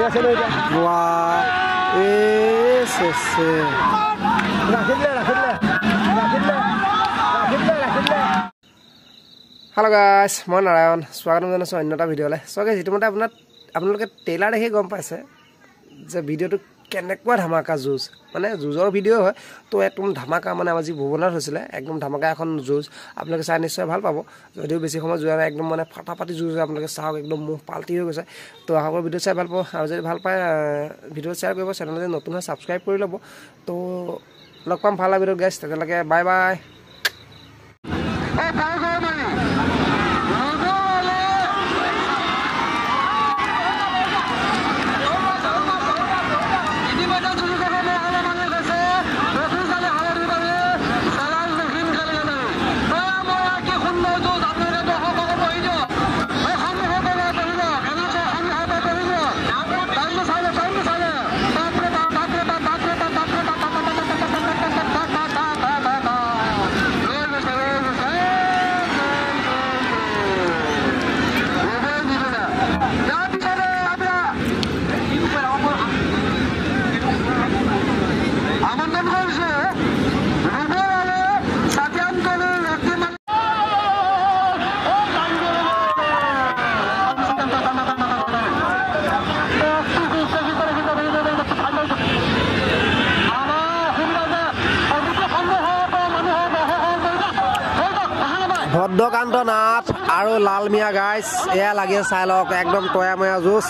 Hello guys, মই নাৰায়ণ স্বাগতম জনাইছো অন্য এটা ভিডিঅ'লৈ। সো গাইস ইতিমধ্যে আপোনালোকে ট্ৰেইলাৰ দেখি গম পাইছে যে ভিডিঅ'টো কেনেকুৱা ধামাকা যুজ মানে যুজৰ ভিডিঅ' হয় তো একদম ধামাকা মানে আমাৰ যি ভুৱনত হৈছিলে একদম ধামাকা এখন যুজ আপোনালোকে চাই নিশ্চয় ভাল পাব যদিও বেছি সময় যোৱা নাই একদম মানে ফাটাফাটি যুজ আপোনালোকে চাওক একদম মুখ পাল্টি হৈ গৈছে তো আগৰ ভিডিঅ' চাই ভাল পাব আৰু যদি ভাল পায় ভিডিঅ' শ্বেয়াৰ কৰিব চেনেলটো নতুন হয় সাবস্ক্ৰাইব কৰি ল'ব তো লগ পাম ভাল ভিডিঅ' গাইস তেতিয়ালৈকে বাই বাই ভদ্ৰকান্ত নাথ আৰু লালমিয়া গাইস এয়া লাগে চাই লওক একদম টয়াময়া জুস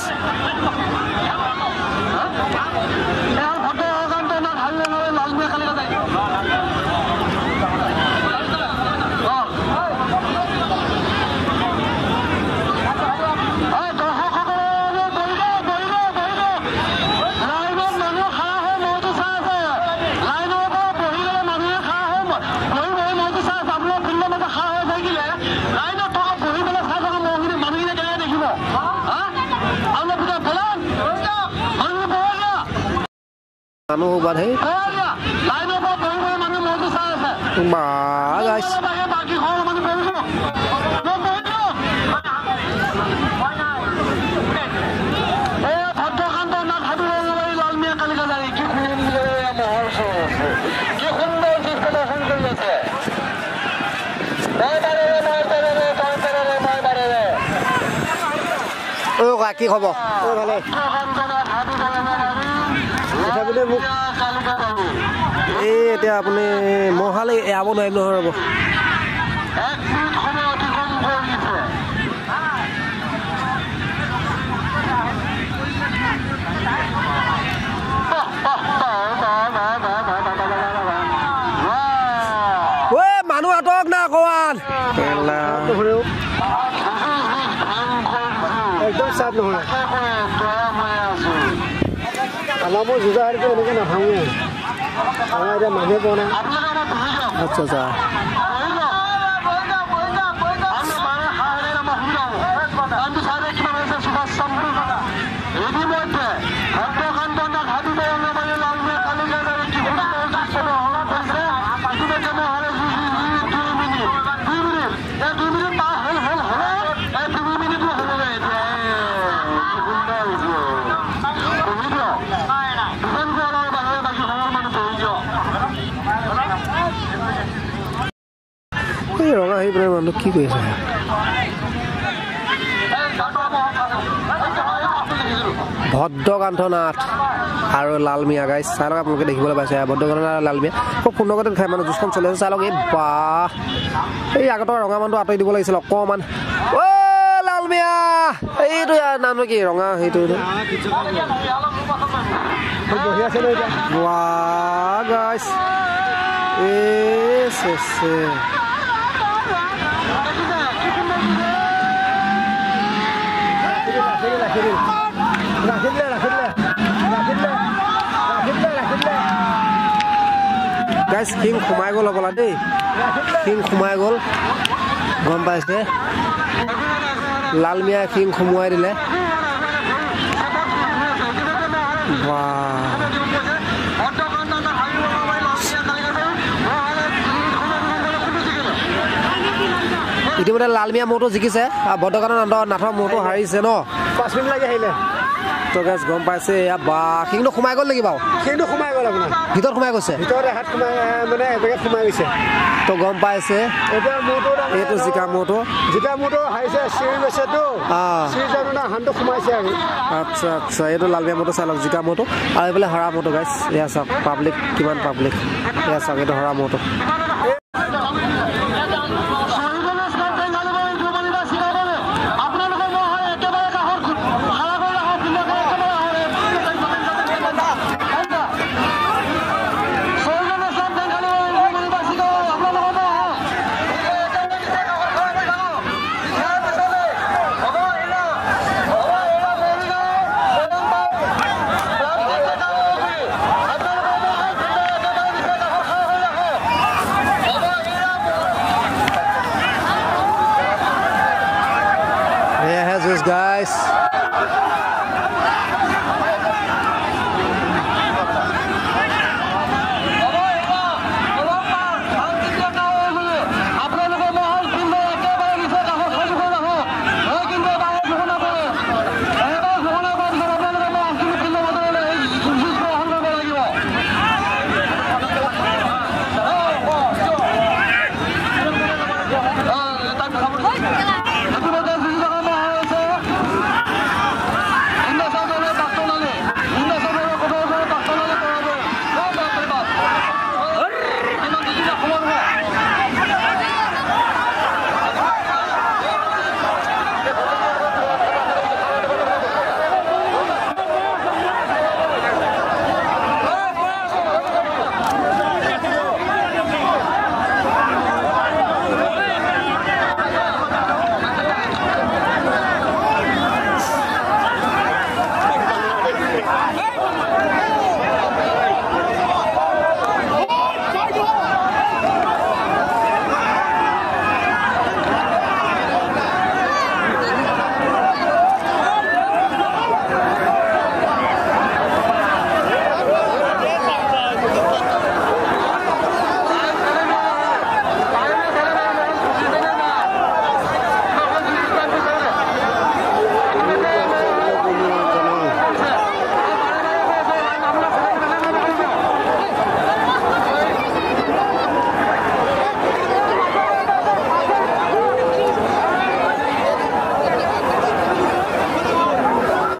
মানুহ বাধে বা গাইস কি খবৰ ভালে এতিয়া আপুনি মহালে এৰাব নোৱাৰিম নহয় ৰ'ব মানুহ আটক না অকমান একদম চাপ নহয় আমাৰ যুঁজাৰটো এনেকৈ নাভাঙে আমাৰ এতিয়া মানুহে পোৱা নাই আচ্ছা আচ্ছা ৰঙা আহি পেলাই মানুহ কি কৰিছে ভদ্ৰকান্ত নাথ আৰু লালমিয়া গাইস চাই লওক আপোনালোকে দেখিবলৈ পাইছে ভদ্ৰকান্ত নাথ আৰু লালমিয়া খুব সুন্দৰকৈ খাই মানে জুচখন চলি আছে চাই লওক এই বাহ এই আগতৰ ৰঙা মানুহটো আঁতৰি দিব লাগিছিল অকণমান অ' লালমিয়া এইটো নাম কি ৰঙা সেইটো বাহ গাইস গাইস কিং সোমাই গ'ল অকলা দেই কিং সোমাই গ'ল গম পাইছে লালমিয়া কিং সোমোৱাই দিলে ইতিমধ্যে লালমিয়া মৌটো জিকিছে আৰু ভদ্ৰকান্ত নাথৰ মৌটো হাৰিছে ন 5 মিনিট লাগি আহিলে তো গাইছ গম পাইছে এয়া বা কিন্তু সোমাই গ'ল নেকি বাৰু কিন্তু সোমাই গ'ল আপোনাৰ ভিতৰত সোমাই গৈছে ভিতৰতে হাত সোমাই মানে এবেগেত সোমাই গৈছে তো গম পাইছে এতিয়া মোৰটো এইটো জিকা মূৰটো হাৰিছে চিৰি গৈছেতো চিৰি যাওঁতে মানে হাতটো সোমাইছে আৰু আচ্ছা আচ্ছা এইটো লালমিয়া মূৰটো চাই লওক জিকা মূৰটো আৰু এইফালে হৰা মূৰটো গাইছ এয়া চাওক পাব্লিক কিমান পাব্লিক এয়া চাওক এইটো হৰা মূৰটো guys